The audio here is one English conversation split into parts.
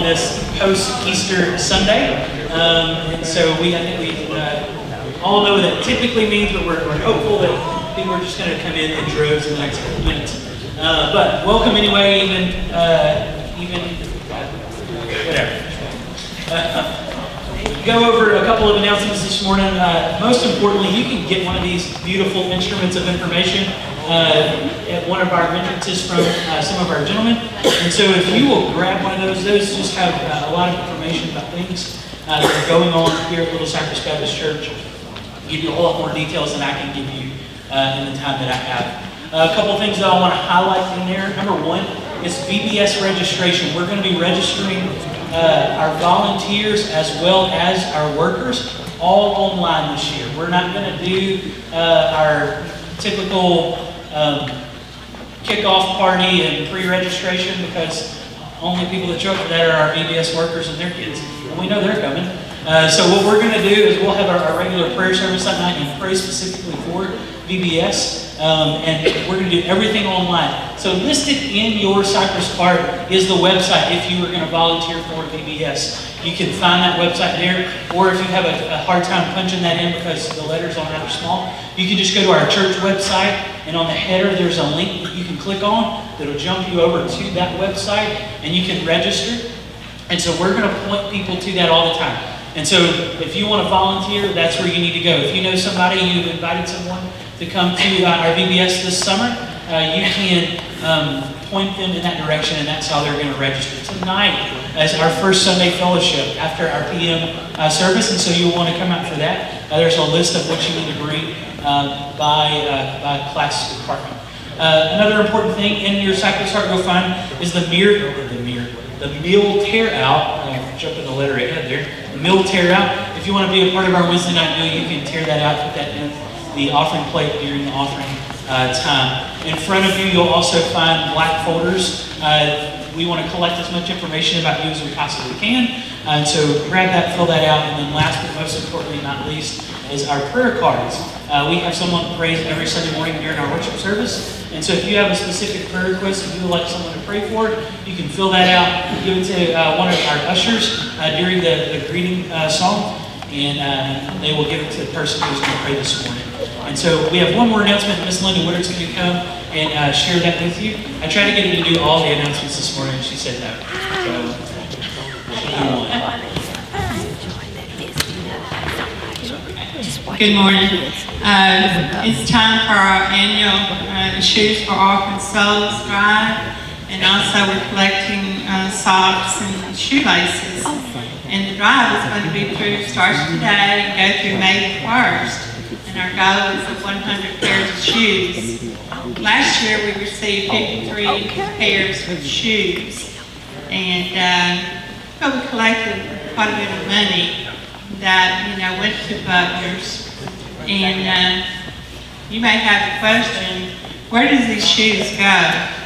this post-Easter Sunday. And so I think we all know what that typically means, but we're hopeful that people are just going to come in droves in the next couple minutes. But welcome anyway, even whatever. Go over a couple of announcements this morning. Most importantly, you can get one of these beautiful instruments of information at one of our entrances from some of our gentlemen. And so if you will grab one of those just have a lot of information about things that are going on here at Little Cypress Baptist Church. Give you a whole lot more details than I can give you in the time that I have. A couple of things that I want to highlight in there. Number one is VBS registration. We're going to be registering our volunteers as well as our workers all online this year. We're not going to do our typical kickoff party and pre-registration because only people that show up for that are our VBS workers and their kids. And we know they're coming. So what we're going to do is we'll have our regular prayer service that night and pray specifically for VBS. And we're going to do everything online. So listed in your Cypress card is the website if you were going to volunteer for VBS. You can find that website there, or if you have a hard time punching that in because the letters are rather small, you can just go to our church website, and on the header there's a link that you can click on that'll jump you over to that website, and you can register. And so we're going to point people to that all the time. And so if you want to volunteer, that's where you need to go. If you know somebody, you've invited someone to come to our VBS this summer, you can point them in that direction, and that's how they're going to register. Tonight is our first Sunday fellowship after our PM service, and so you'll want to come out for that. There's a list of what you need to bring by class department. Another important thing in your Cypress Heart Go Find is the meal tear out. Jumping the letter ahead there. The meal tear out. If you want to be a part of our Wednesday night meal, you can tear that out, put that in the offering plate during the offering time. In front of you, you'll also find black folders. We want to collect as much information about you as we possibly can. So grab that, fill that out, and then last but most importantly, not least, is our prayer cards. We have someone who prays every Sunday morning during our worship service. And so if you have a specific prayer request that you would like someone to pray for, you can fill that out, give it to one of our ushers during the greeting song, and they will give it to the person who's going to pray this morning. And so we have one more announcement. Miss Linda Woodard's going to come and share that with you. I tried to get her to do all the announcements this morning, and she said no. So she won. Good morning. It's time for our annual Shoes for Orphan Souls drive, and also we're collecting socks and shoelaces. And the drive is going to be starts today and go through May 1st. And our goal is of 100 pairs of shoes. Last year we received 53 pairs of shoes, and but we collected quite a bit of money that went to Butler's. And you may have the question, where does these shoes go?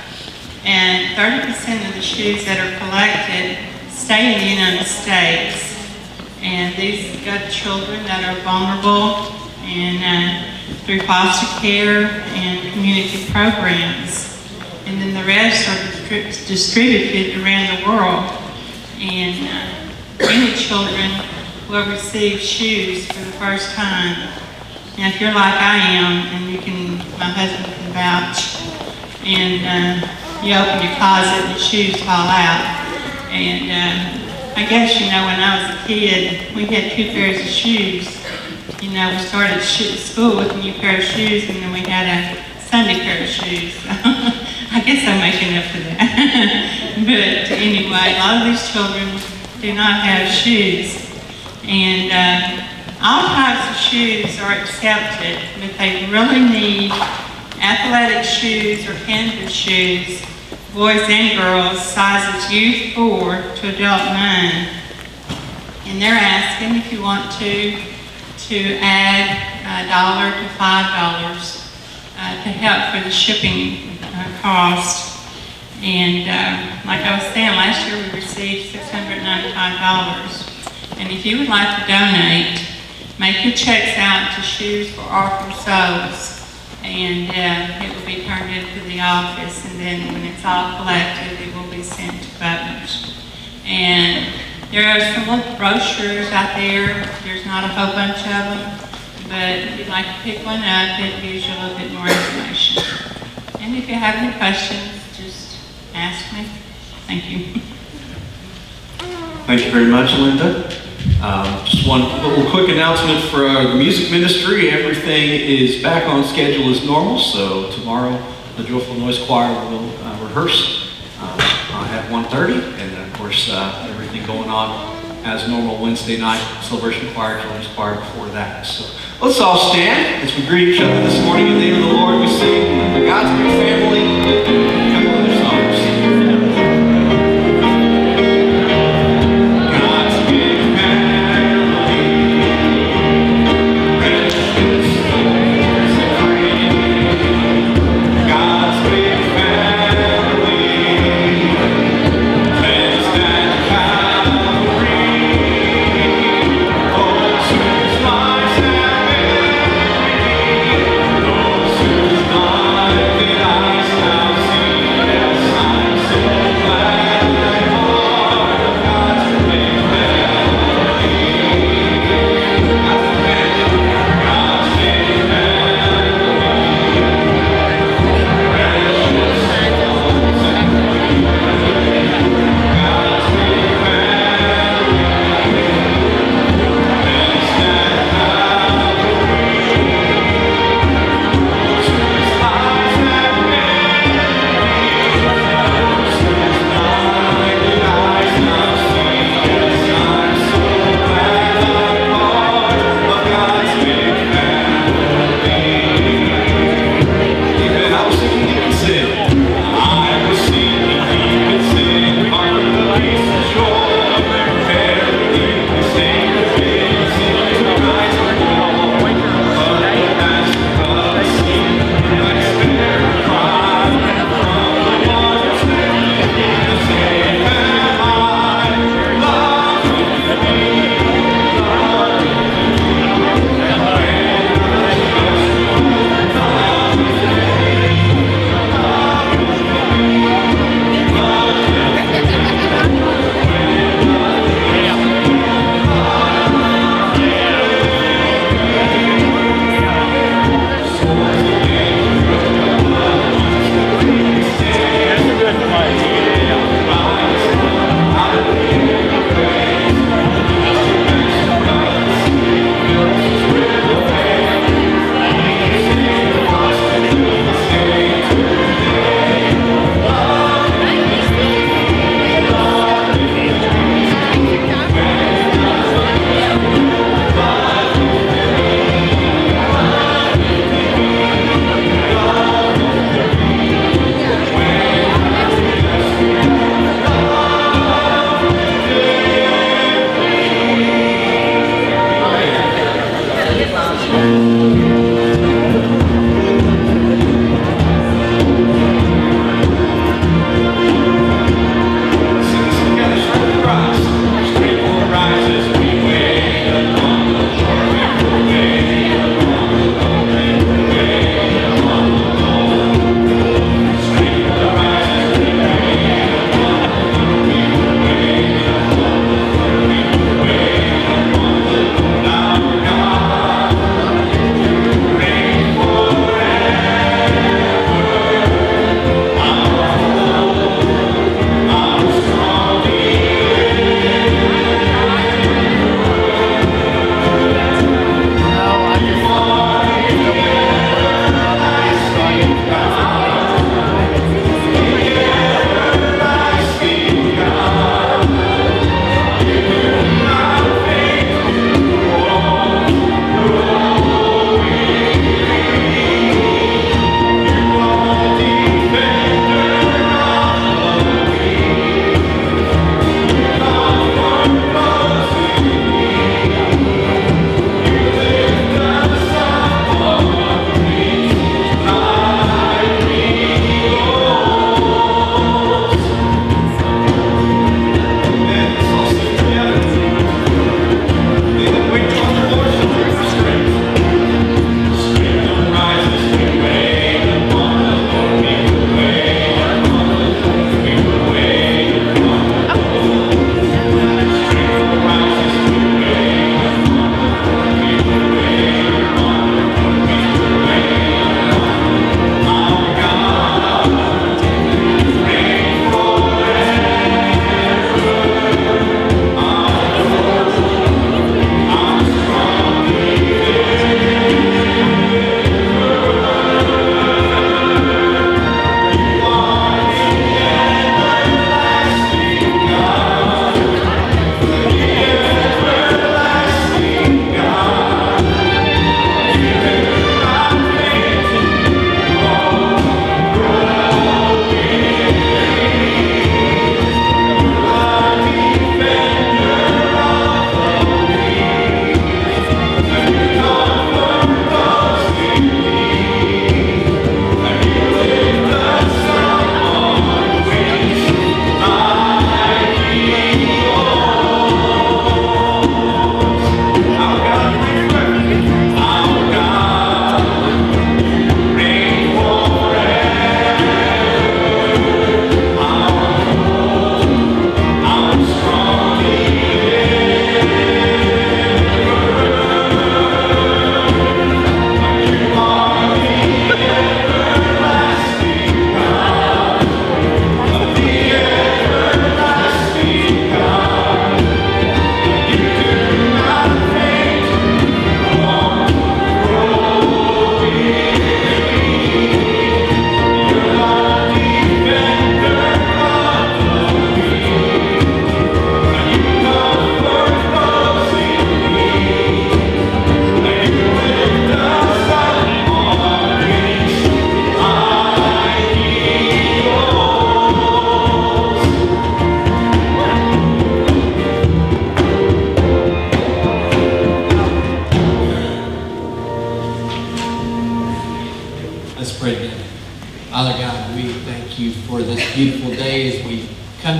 And 30% of the shoes that are collected stay in the United States. And these go to children that are vulnerable and through foster care and community programs. And then the rest are distributed around the world. And many children will receive shoes for the first time. Now, if you're like I am, and my husband can vouch, and you open your closet and the shoes fall out. And I guess, when I was a kid, we had 2 pairs of shoes. We started school with a new pair of shoes, and then we had a Sunday pair of shoes. I guess I'm making up for that. But anyway, a lot of these children do not have shoes. And all types of shoes are accepted, but they really need athletic shoes or canvas shoes, boys and girls, sizes youth 4 to adult 9. And they're asking if you want to add $1 to $5 to help for the shipping cost. And like I was saying, last year we received $695. And if you would like to donate, make your checks out to Shoes for Orphan Souls, and it will be turned into the office, and then when it's all collected, it will be sent to Butler's. And There are some little brochures out there. There's not a whole bunch of them, but if you'd like to pick one up, it gives you a little bit more information. And if you have any questions, just ask me. Thank you. Thank you very much, Linda. Just one little quick announcement for the music ministry. Everything is back on schedule as normal, so tomorrow the Joyful Noise Choir will rehearse at 1:30, and then of course everything going on as normal Wednesday night, Celebration Choir, Children's Choir before that. So let's all stand as we greet each other this morning in the name of the Lord. We sing God's Big Family, a couple other songs. I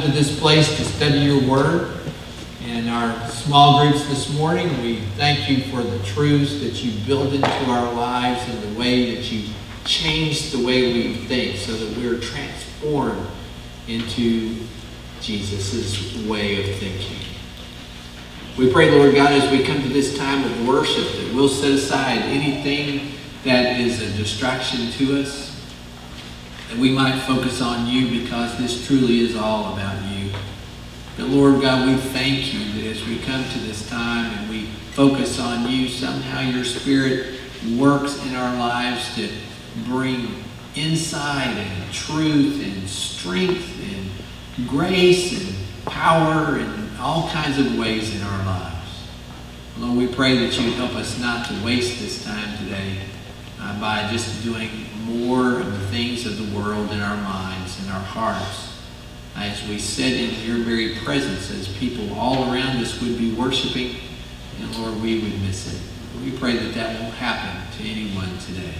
to this place to study your word. In our small groups this morning, we thank you for the truths that you build into our lives and the way that you change the way we think so that we're transformed into Jesus' way of thinking. We pray, Lord God, as we come to this time of worship, that we'll set aside anything that is a distraction to us, that we might focus on you, because this truly is all about you. But Lord God, we thank you that as we come to this time and we focus on you, somehow your Spirit works in our lives to bring insight and truth and strength and grace and power in all kinds of ways in our lives. Lord, we pray that you would help us not to waste this time today by just doing more of the things of the world in our minds and our hearts. As we sit in your very presence, as people all around us would be worshiping, and Lord, we would miss it. We pray that that won't happen to anyone today.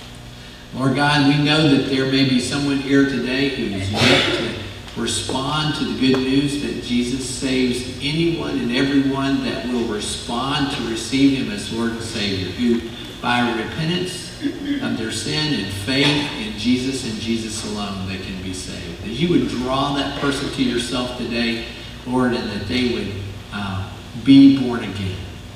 Lord God, we know that there may be someone here today who is yet to respond to the good news that Jesus saves anyone and everyone that will respond to receive him as Lord and Savior, who by repentance of their sin and faith in Jesus and Jesus alone, they can be saved. That you would draw that person to yourself today, Lord, and that they would be born again.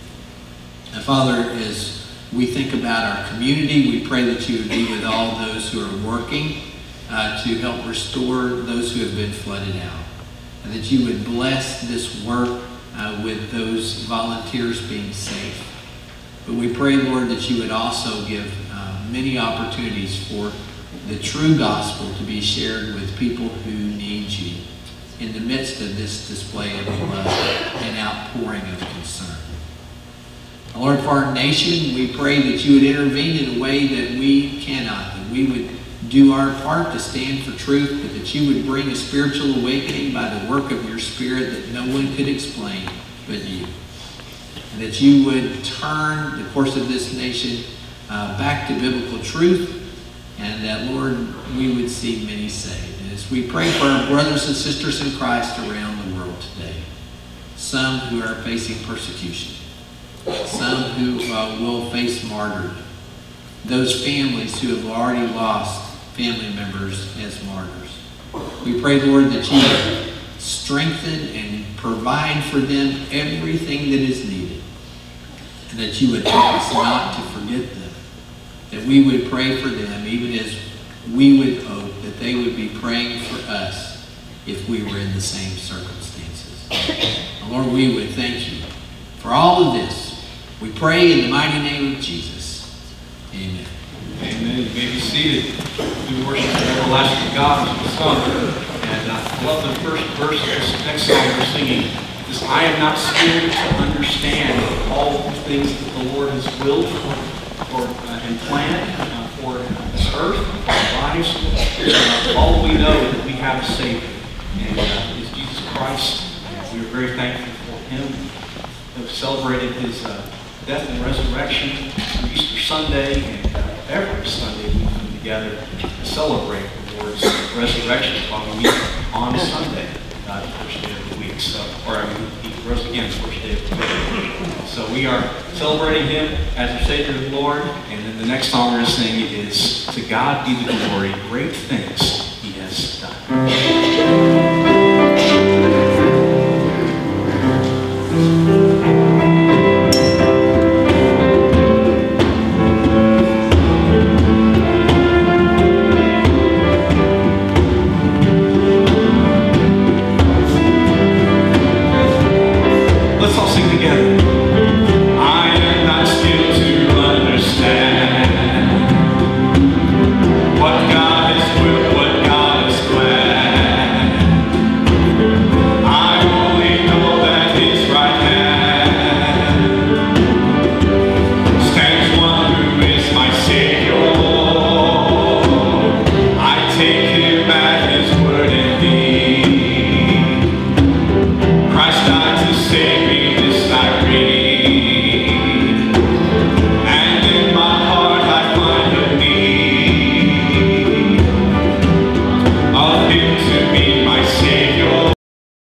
And Father, as we think about our community, we pray that you would be with all those who are working to help restore those who have been flooded out. And that you would bless this work with those volunteers being safe. But we pray, Lord, that you would also give many opportunities for the true gospel to be shared with people who need you in the midst of this display of love and outpouring of concern. Lord, for our nation, we pray that you would intervene in a way that we cannot, that we would do our part to stand for truth, but that you would bring a spiritual awakening by the work of your Spirit that no one could explain but you. And that you would turn the course of this nation back to biblical truth, and that, Lord, we would see many saved. And as we pray for our brothers and sisters in Christ around the world today, some who are facing persecution, some who will face martyrdom, those families who have already lost family members as martyrs, we pray, Lord, that you would strengthen and provide for them everything that is needed, and that you would help us not to forget them, that we would pray for them even as we would hope that they would be praying for us if we were in the same circumstances. And Lord, we would thank you for all of this. We pray in the mighty name of Jesus. Amen. Amen. You may be seated. We worship the everlasting God as we sung. And I love the first verse of this next song we're singing. This, I am not scared to understand all the things that the Lord has willed for and planned for this earth, for our lives. All we know is that we have a Savior, and is Jesus Christ. We are very thankful for him. We've celebrated his death and resurrection on Easter Sunday, and every Sunday we come together to celebrate the Lord's resurrection while we meet on Sunday, the first day of the week. So, he rose again the first day of the week. So we are celebrating him as our Savior and Lord, and then the next song we're going to sing is To God Be the Glory, Great Things He Has Done.